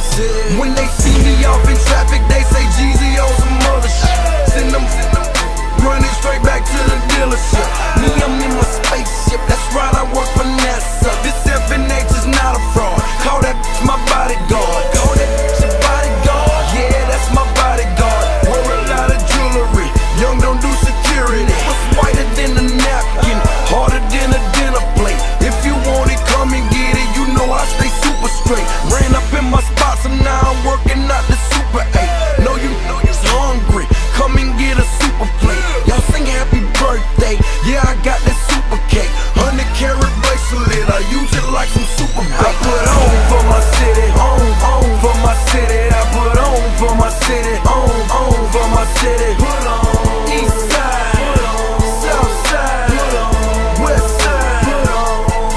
city. When they see me off in traffic, they say Jeezy on some other shit. Send them running straight back to the dealership. Me, I'm in my spaceship, that's right, I work for NASA. This FNH is not a fraud, call that my bodyguard. Call that your bodyguard, yeah, that's my bodyguard. Wear a lot of jewelry, young don't do security. What's whiter than a napkin, harder than a dinner plate. If you want it, come and get it, you know I stay super straight. Ran up in my spots and now I'm working out the Super 8. Know you're hungry, come and get a super plate. Y'all sing happy birthday, yeah, I got that super cake. 100-carat bracelet, I use it like some super bait. I put on for my city, on for my city. I put on for my city, on for my city. Put on east side, put on south side, put on west side, put on.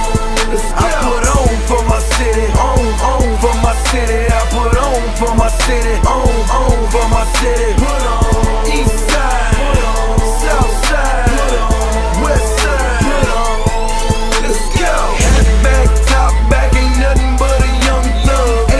I put on for my city, on for my city. I put on for my city, on for my city. Put on east side, put on south side, put on west side, put on. Let's go. Hat back, top back, ain't nothing but a young thug.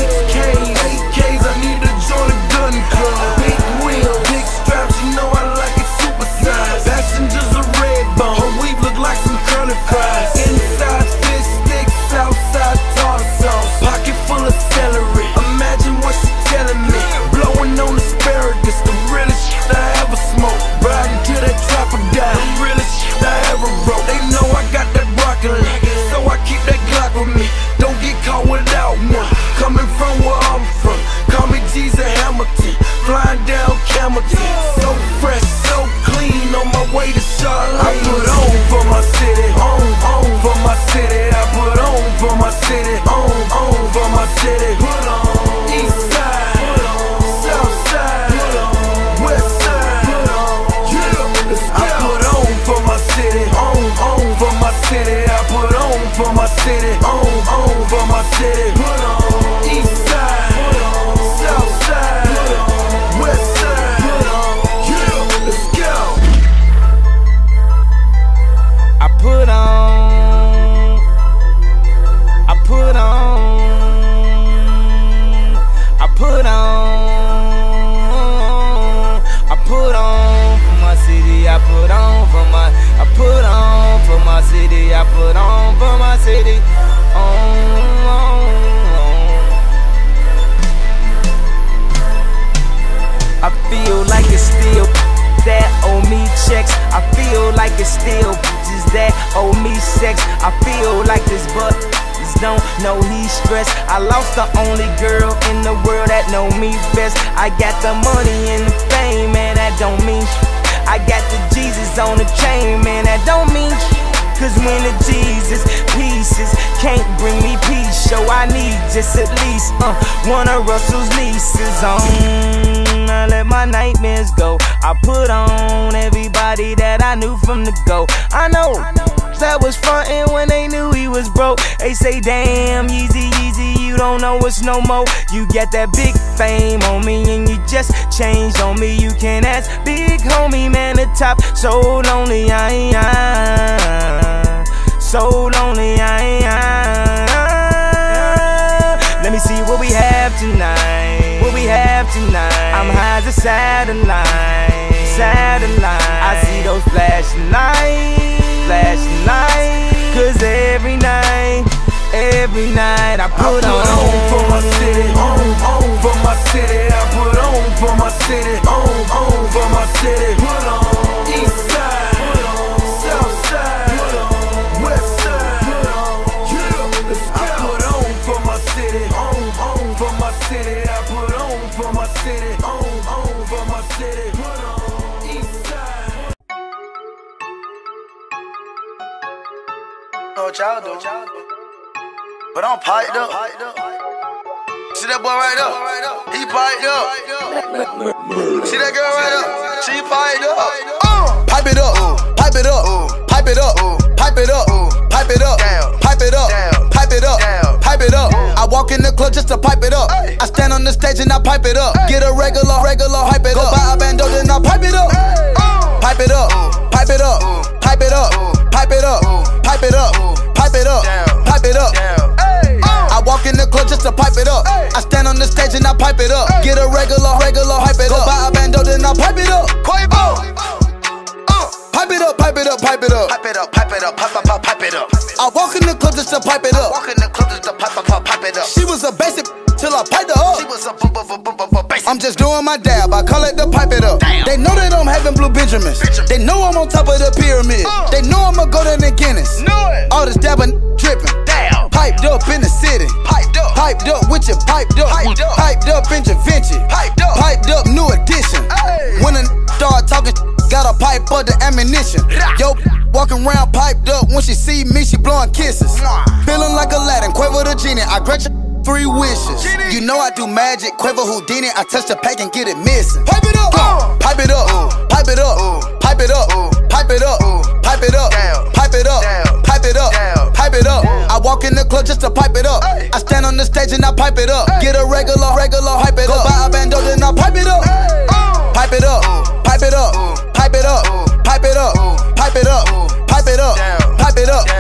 AKs, I need to join a gun club. Big wheel, big straps, you know I like it super size. Passengers are red bone, her weave look like some curly fries. Inside fish sticks, outside tartar sauce. Pocket full of celery, imagine what she telling me. Blowing on asparagus, the realest shit I ever smoked. Riding to that trapper guy, the realest shit I ever wrote. They know I got that broccoli, so I keep that Glock with me. Don't get caught without one. Coming from where I'm from, call me Jesus Hamilton. Flying down Camelton, so fresh, so clean, on my way to Charlotte. I put on for my city, on for my city. I put on for my city, on for my city. Put on east side, put on south side, put on west side, put on. I put on for my city, on for my city. I put on for my city, on for my city. Put on east side, put on south side, put on west side, put on. Let's go. I put on I put on for my city. I put on for my city. I put on for my city. I feel like it's still that owe me checks. I feel like it's still just that owe me sex. I feel like this but don't know he's stressed. I lost the only girl in the world that know me best. I got the money and the fame, man, that don't mean shit. I got the Jesus on the chain, man, that don't mean shit. Cause when the Jesus pieces can't bring me peace, so I need just at least one of Russell's nieces on. I let my nightmares go. I put on everybody that I knew from the go. I know that was frontin' when they knew he was broke. They say, damn, Yeezy, you don't know us no more. You got that big fame on me and you just changed on me. You can ask big homie, man, the top. So lonely, so lonely, Let me see what we have tonight. I'm high as a satellite. I see those flashing lights. Cause every night I put on for my city, on for my city. I put on for my city, on for my city. Put on east side, put on south side, put on west side, put on. I put on for my city, on for my city. I put on for my city, on for my city. Put on east side. Know what y'all do, but I'm piped up. See that boy right there? He piped up. See that girl right there? She piped up. Pipe it up, pipe it up, pipe it up, pipe it up, pipe it up, pipe it up, pipe it up, pipe it up. I walk in the club just to pipe it up. I stand on the stage and I pipe it up. Get a regular, pipe it up. Go buy a bando then I pipe it up. Pipe it up, pipe it up, pipe it up, pipe it up, pipe it up, pipe it up, pipe it up. I walk in in the club just to pipe it up. I stand on the stage and I pipe it up. Get a regular, hype it up. Go buy a bando, then I pipe it up. Pipe it up, pipe it up, pipe it up. Pipe it up, pipe it up, pipe it up. I walk in the club just to pipe it up. Walk in the club just to pipe it up. She was a basic till I piped her up. She was a basic. I'm just doing my dab, I call it the pipe it up. Damn. They know that I'm having blue Benjamins. They know I'm on top of the pyramid. They know I'ma go down to Guinness. All this dabbing, dripping. Damn. Piped up in the city. Piped up. Piped up with your piped up. Piped up. Piped up in your Vinci. Piped up. Piped up, new edition. Hey. When a start talking, gotta pipe up the ammunition. Yo, walking around piped up. When she see me, she blowing kisses. Feeling like Aladdin, Quavo the genie. I grant you 3 wishes. Genie. You know I do magic, Quavo Houdini. I touch the pack and get it missing. Pipe it up. Pipe it up. Pipe it up. Pipe it up. Pipe it up. Pipe it up. Down. Pipe it up. Down. Pipe it up. Down. Pipe it up. I walk in the club just to pipe it up. I stand on the stage and I pipe it up. Get a regular, hype it up. Go buy a bando, then I pipe it up. Pipe it up. Pipe it up. Pipe it up. Pipe it up. Pipe it up. Pipe it up. Pipe it up.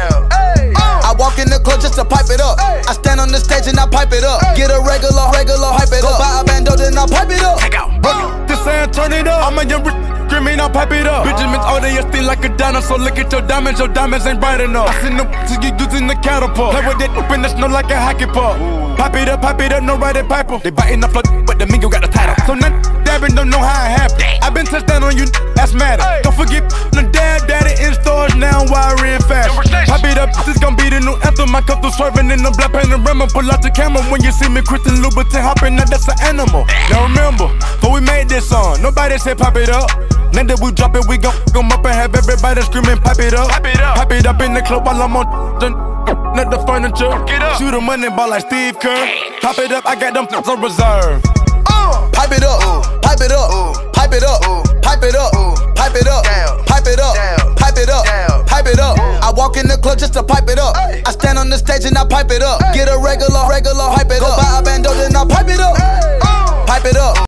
I walk in the club just to pipe it up. I stand on the stage and I pipe it up. Get a regular, hype it up. Go buy a bando, then I pipe it up. This ain't turn it up. I'm a young screaming, I'll pipe it up. Benjamin's all they still like a diner, so look at your diamonds ain't bright enough. I seen them you using the catapult. Play with that in the snow like a hockey puck. Pipe it up, no riding piper. They biting the flood, but the mingo got the title. So none dabbing don't know how it happened. I been touched down on you, that's matter. Don't forget the dab daddy in stores now, wiry and fast. Pipe it up, this gon' be the new anthem. My cup was swerving in the black panorama. Pull out the camera when you see me, Christian Louboutin hopping, now that's an animal. Now remember, before we made this song, nobody said pop it up. Now that we drop it, we gon' up and have everybody screaming, pipe it up. Pipe it up in the club while I'm on not the furniture. Shoot a money ball like Steve Kerr. Pop it up, I got them on reserve. Pipe it up, pipe it up, pipe it up, pipe it up, pipe it up, pipe it up, pipe it up, pipe it up. I walk in the club just to pipe it up. I stand on the stage and I pipe it up. Get a regular, hype it up. Go buy a bando, then I pipe it up. Pipe it up.